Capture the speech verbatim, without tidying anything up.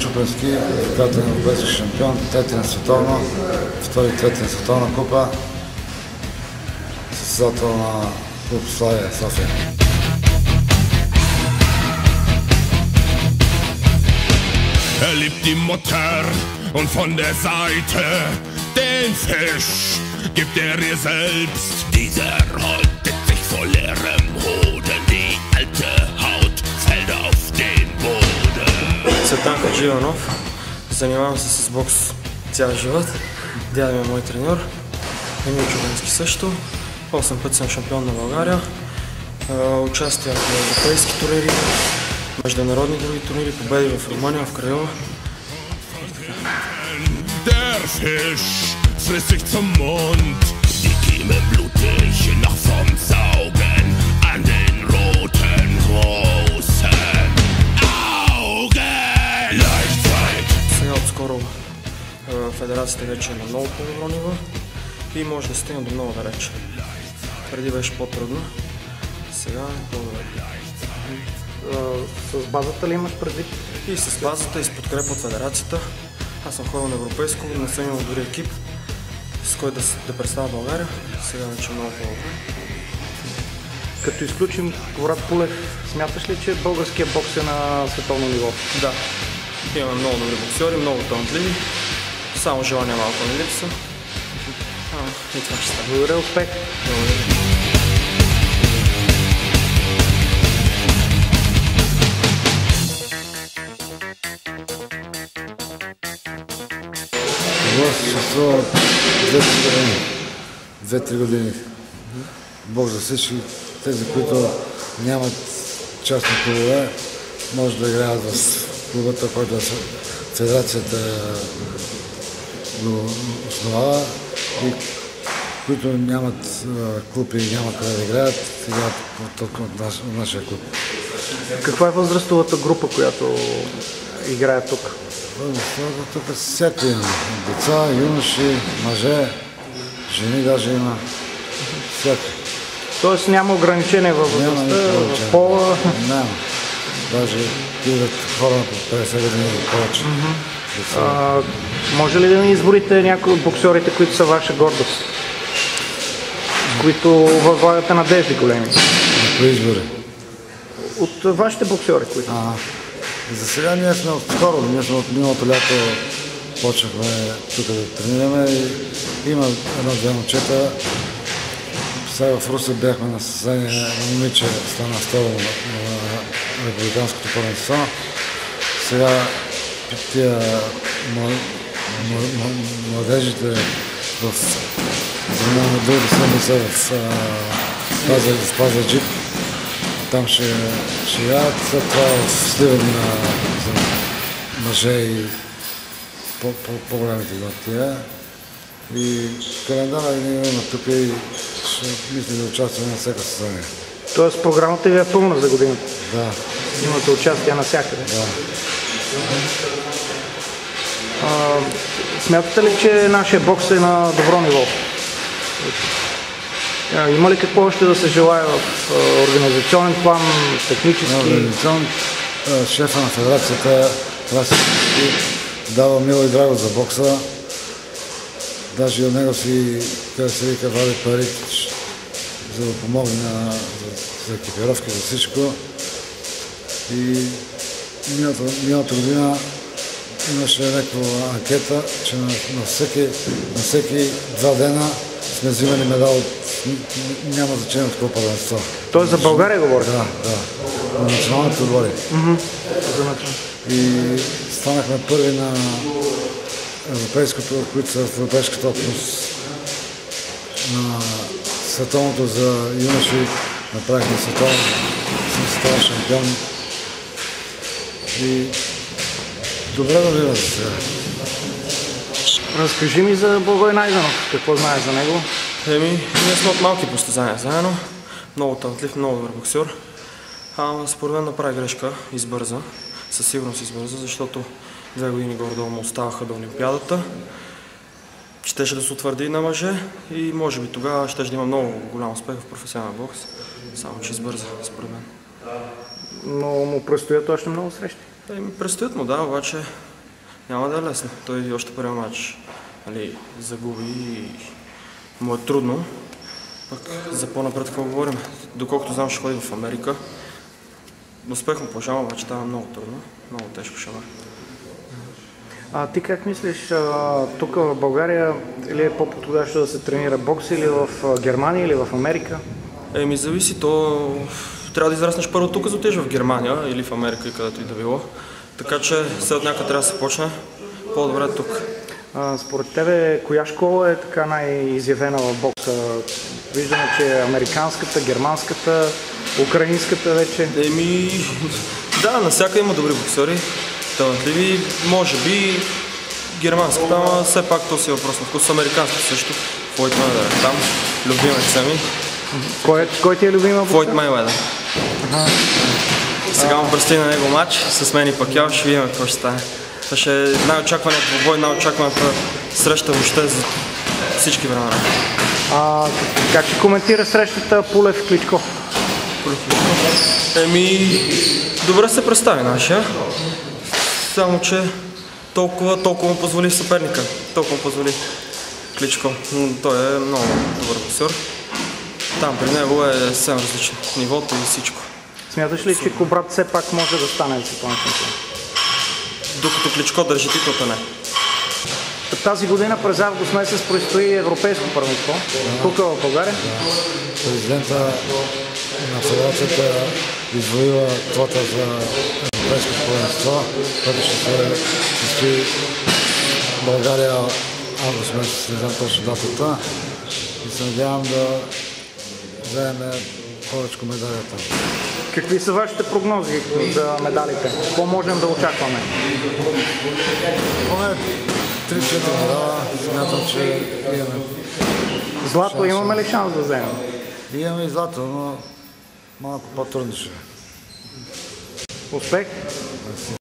Чупенски, двукратен европейски шампион, трети на световно, втори и трети на световна купа, състезател на клуб Славия София. Er liebt die Mutter und von der Seite den Fisch gibt er ihr selbst. Dieser häutet sich vor leerem Hoden, die alte Haut fällt auf den Boden. Цветан Хаджииванов, занимавам се с бокс цял живот. Дядо ми е мой треньор, Емил Чупенски също. осем пъти съм шампион на България. Участие в европейски турнири, международни други турнири, победи в Румъния, в Крайова. Der Fisch frisst sich zum Mund, die Kieme blutig noch vom Saugen an den roten großen Augen. Leichtzeit. Сега отскоро федерацията вече е на много по-добро ниво и може да стигне до много далече. Преди беше по-трудно, сега е по-добре. С базата ли имаш предвид? И с базата, и с подкрепа от федерацията. Аз съм ходил на европейско, не съм имал дори екип, с който да, да представя България. Сега вече е много по-добре. Като изключим Горат Пулев, смяташ ли, че българския бокс е на световно ниво? Да. Имаме много добри боксери, много талантливи. Само желание малко не липса. А, и това ще стане. Благодаря, успех! Благодаря. Това съществува две-три години. Бокс за всички тези, които нямат частни клубове, може да играят в клубата, който федерацията го основава, и които нямат клуб и няма къде да играят, играят толкова от, наш, от нашия клуб. Каква е възрастовата група, която играе тук? Възрастовата тук всяко има. Деца, юноши, мъже, жени даже има. Всяко. Тоест няма ограничение във възрастта, в пола? Няма. Даже идват хора на петдесет години и повече. Mm-hmm. а, може ли да ни изборите някои от боксерите, които са ваша гордост? С които възлагате надежди големи? Кои избори? От вашите боксери, които? А, за сега ние сме от скоро, ние сме от миналото лято почнахме тук да тренираме и има едно-две момчета. Сега в Русе бяхме на състезание на момиче, стана второ на, на републиканското първенство. Сега тия младежите в Зимана дълга седмица в Пазарджик. Там ще играят, след това в Сливен на мъже и по-големите гостия. И календара ние има тук и ще мисля да участваме на всяка състезание. Тоест програмата ви е пълна за годината? Да. Имате участие навсякъде? Да. А, смятате ли, че нашия бокс е на добро ниво? Има ли какво още да се желае в организационен план, технически? Организационен шефа на федерацията дава мило и драго за бокса. Даже от него си, къде се вика, вади пари, за да помогне на, за, за екипировки, за всичко. И миналата, миналата година имаше някаква анкета, че на, на, всеки, на всеки два дена сме взимали медал от няма значение от какво първенство. Той за България говори? Да, да. На националните отбори. Mm-hmm. И станахме първи на европейското, които са в европейската общност. На световното за юноши направихме световен, световен шампион. И добре да видя за сега. Разкажи ми за Благой Найденов. Какво знаеш за него? Еми, ние сме от малки постезания заедно. Много талантлив, много добър боксер. А според мен направи грешка, избърза. Със сигурност избърза, защото две години горе-долу му оставаха до Олимпиадата. Щеше да се утвърди на мъже и може би тогава щеше да има много голям успех в професионален бокс. Само че избърза, според мен. Но му предстоят още много срещи. Еми, предстоят му, да, обаче няма да е лесно. Той още първият матч нали, загуби и му е трудно. Пък за по-напред какво говорим? Доколкото знам, ще ходи в Америка. Успех му пожелавам, обаче това е много трудно. Много тежко ще бъде. А ти как мислиш, тук в България или е по-подходящо да се тренира бокс или в Германия или в Америка? Еми зависи, то трябва да израснеш първо тук, за да отидеш в Германия или в Америка и където и да било. Така че след от някъде трябва да се почне. По-добре е тук. А, според тебе, коя школа е така най-изявена в бокса? Виждаме, че е американската, германската, украинската вече. Еми, да, навсяка има добри боксери. Талантливи, може би германската, ама все пак то си е въпрос на вкус. Американската също. Флойд Мейуедър е там. Любимец ми. Кой, кой ти е любима боксер? Флойд Мейуедър. Сега му предстои на него матч с мен и Пакяо, ще видим какво ще стане. Това ще е най-очакваният двубой, най-очакваната среща въобще за всички времена. А, как ще коментира срещата Пулев-Кличко? Еми, добре се представи нашия. Само, че толкова, толкова му позволи съперника. Толкова му позволи Кличко. Но той е много добър боксер. Там при него е съвсем различно. Нивото и всичко. Смяташ ли, че Кубрат все пак може да стане световен шампион? Докато Кличко държи титлата, не. Тази година през август месец предстои европейско първенство. Да. Тук в България. Да. Президента на федерацията извоюва квота за европейско първенство, което ще се състои в България август месец, не знам точно датата. И се надявам да вземем повече медалията. Какви са вашите прогнози за медалите? Какво можем да очакваме? Поне три-четири медала, смятам, че имаме. Злато шанс. Имаме ли шанс да вземем? Имаме и злато, но малко по-трудно ще. Успех!